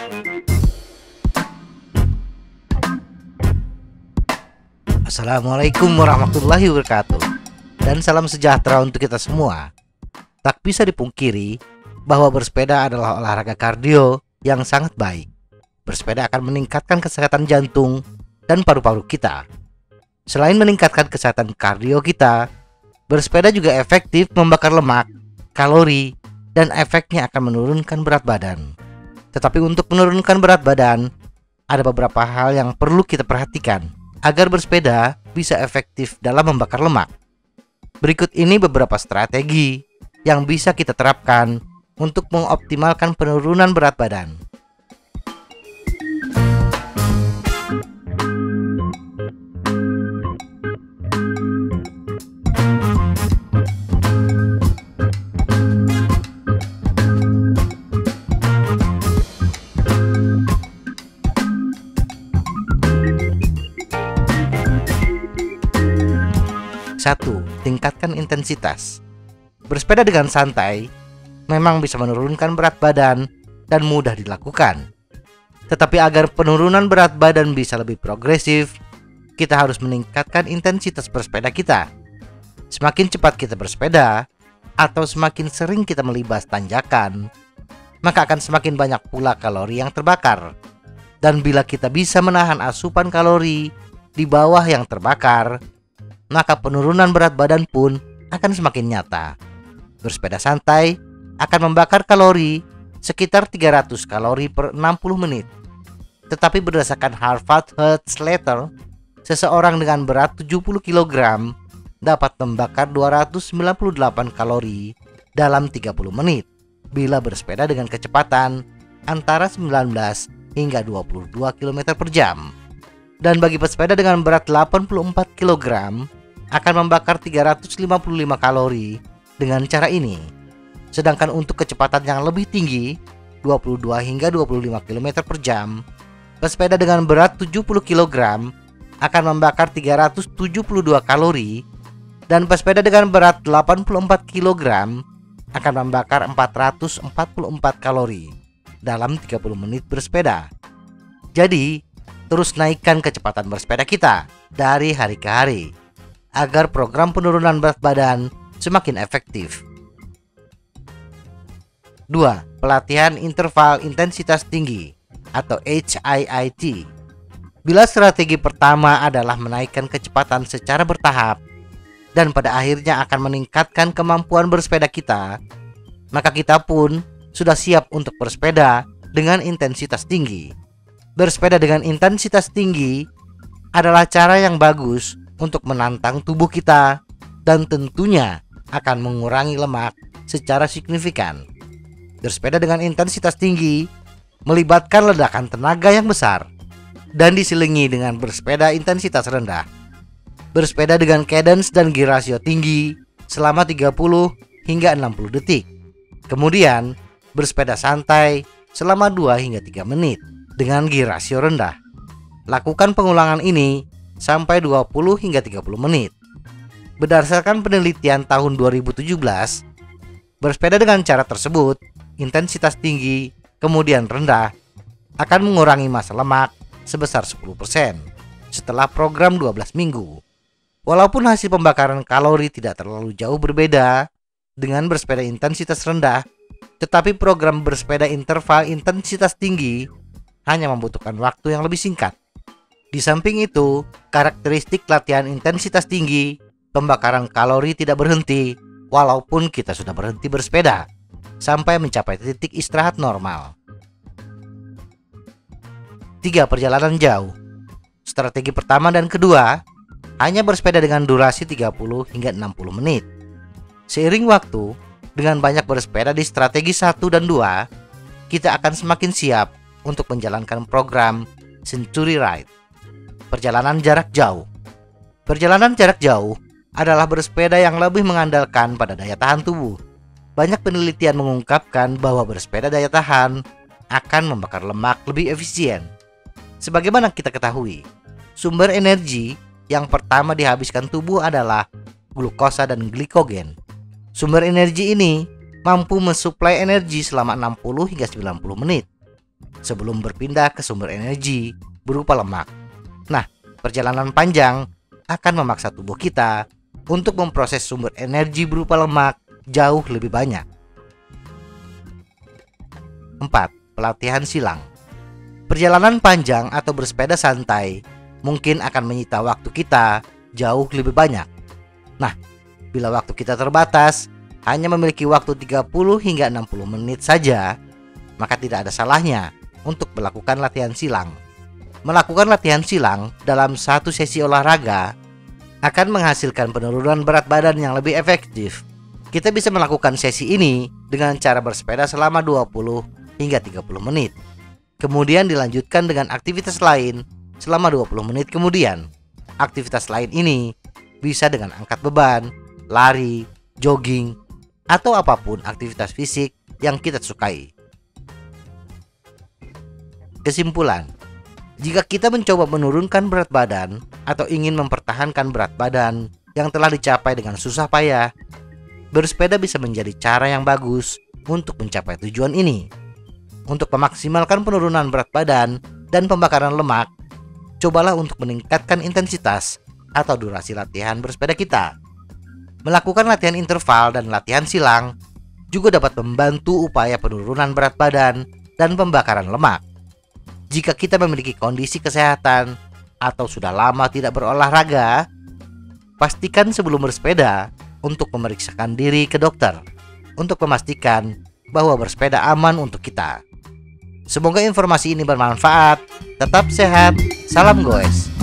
Assalamualaikum warahmatullahi wabarakatuh. Dan salam sejahtera untuk kita semua. Tak bisa dipungkiri bahwa bersepeda adalah olahraga kardio yang sangat baik. Bersepeda akan meningkatkan kesehatan jantung dan paru-paru kita. Selain meningkatkan kesehatan kardio kita, bersepeda juga efektif membakar lemak, kalori, dan efeknya akan menurunkan berat badan. Tetapi untuk menurunkan berat badan, ada beberapa hal yang perlu kita perhatikan agar bersepeda bisa efektif dalam membakar lemak. Berikut ini beberapa strategi yang bisa kita terapkan untuk mengoptimalkan penurunan berat badan. Satu, tingkatkan intensitas. Bersepeda dengan santai memang bisa menurunkan berat badan dan mudah dilakukan. Tetapi agar penurunan berat badan bisa lebih progresif, kita harus meningkatkan intensitas bersepeda kita. Semakin cepat kita bersepeda atau semakin sering kita melibas tanjakan, maka akan semakin banyak pula kalori yang terbakar. Dan bila kita bisa menahan asupan kalori di bawah yang terbakar, maka penurunan berat badan pun akan semakin nyata. Bersepeda santai akan membakar kalori sekitar 300 kalori per 60 menit. Tetapi berdasarkan Harvard Health Letter, seseorang dengan berat 70 kg dapat membakar 298 kalori dalam 30 menit bila bersepeda dengan kecepatan antara 19 hingga 22 km per jam. Dan bagi pesepeda dengan berat 84 kg akan membakar 355 kalori dengan cara ini. Sedangkan untuk kecepatan yang lebih tinggi 22 hingga 25 km per jam, pesepeda dengan berat 70 kg akan membakar 372 kalori, dan pesepeda dengan berat 84 kg akan membakar 444 kalori dalam 30 menit bersepeda. Jadi, terus naikkan kecepatan bersepeda kita dari hari ke hari agar program penurunan berat badan semakin efektif. 2. Pelatihan interval intensitas tinggi atau HIIT. Bila strategi pertama adalah menaikkan kecepatan secara bertahap dan pada akhirnya akan meningkatkan kemampuan bersepeda kita, maka kita pun sudah siap untuk bersepeda dengan intensitas tinggi. Bersepeda dengan intensitas tinggi adalah cara yang bagus untuk menantang tubuh kita dan tentunya akan mengurangi lemak secara signifikan. Bersepeda dengan intensitas tinggi melibatkan ledakan tenaga yang besar dan diselingi dengan bersepeda intensitas rendah. Bersepeda dengan cadence dan gear ratio tinggi selama 30 hingga 60 detik. Kemudian bersepeda santai selama 2 hingga 3 menit dengan gear ratio rendah. Lakukan pengulangan ini sampai 20 hingga 30 menit. Berdasarkan penelitian tahun 2017, bersepeda dengan cara tersebut, intensitas tinggi kemudian rendah, akan mengurangi massa lemak sebesar 10% setelah program 12 minggu. Walaupun hasil pembakaran kalori tidak terlalu jauh berbeda dengan bersepeda intensitas rendah, tetapi program bersepeda interval intensitas tinggi hanya membutuhkan waktu yang lebih singkat. Di samping itu, karakteristik latihan intensitas tinggi, pembakaran kalori tidak berhenti walaupun kita sudah berhenti bersepeda sampai mencapai titik istirahat normal. 3. Perjalanan jauh. Strategi pertama dan kedua hanya bersepeda dengan durasi 30 hingga 60 menit. Seiring waktu, dengan banyak bersepeda di strategi 1 dan 2, kita akan semakin siap untuk menjalankan program Century Ride. Perjalanan jarak jauh. Perjalanan jarak jauh adalah bersepeda yang lebih mengandalkan pada daya tahan tubuh. Banyak penelitian mengungkapkan bahwa bersepeda daya tahan akan membakar lemak lebih efisien. Sebagaimana kita ketahui, sumber energi yang pertama dihabiskan tubuh adalah glukosa dan glikogen. Sumber energi ini mampu mensuplai energi selama 60 hingga 90 menit. sebelum berpindah ke sumber energi berupa lemak. Nah, perjalanan panjang akan memaksa tubuh kita untuk memproses sumber energi berupa lemak jauh lebih banyak. 4. Pelatihan silang. Perjalanan panjang atau bersepeda santai mungkin akan menyita waktu kita jauh lebih banyak. Nah, bila waktu kita terbatas, hanya memiliki waktu 30 hingga 60 menit saja, maka tidak ada salahnya untuk melakukan latihan silang. Melakukan latihan silang dalam satu sesi olahraga akan menghasilkan penurunan berat badan yang lebih efektif. Kita bisa melakukan sesi ini dengan cara bersepeda selama 20 hingga 30 menit. Kemudian dilanjutkan dengan aktivitas lain selama 20 menit kemudian. Aktivitas lain ini bisa dengan angkat beban, lari, jogging, atau apapun aktivitas fisik yang kita sukai. Kesimpulan, jika kita mencoba menurunkan berat badan atau ingin mempertahankan berat badan yang telah dicapai dengan susah payah, bersepeda bisa menjadi cara yang bagus untuk mencapai tujuan ini. Untuk memaksimalkan penurunan berat badan dan pembakaran lemak, cobalah untuk meningkatkan intensitas atau durasi latihan bersepeda kita. Melakukan latihan interval dan latihan silang juga dapat membantu upaya penurunan berat badan dan pembakaran lemak. Jika kita memiliki kondisi kesehatan atau sudah lama tidak berolahraga, pastikan sebelum bersepeda untuk memeriksakan diri ke dokter untuk memastikan bahwa bersepeda aman untuk kita. Semoga informasi ini bermanfaat. Tetap sehat. Salam goes.